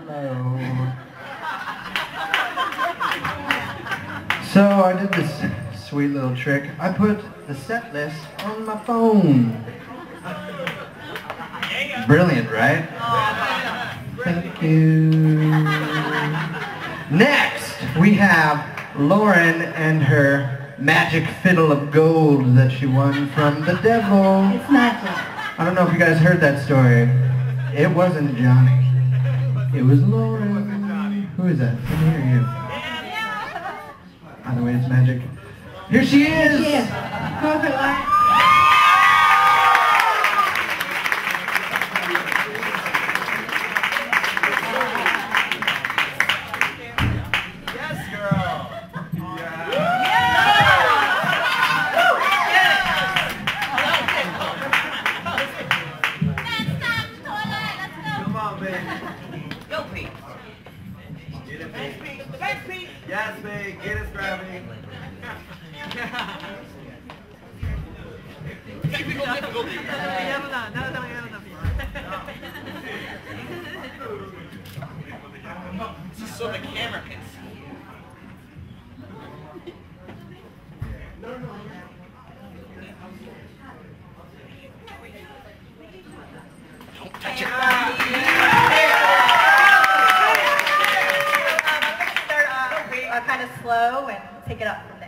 hello. So I did this sweet little trick. I put the set list on my phone. Brilliant, right? Thank you. Next, we have Lauren and her magic fiddle of gold that she won from the devil. It's magic. I don't know if you guys heard that story. It wasn't Johnny. It was Lauren. Who is that? I can hear you. By the way, it's magic. Here she is! Here she is. Go for it, Lauren. Go, Pete. Get it, Pete. Thanks, Pete. Yes, Pete. Get it, Gravity. Technical difficulty. So the camera can see. Don't touch it. Start kind of slow and take it up from there.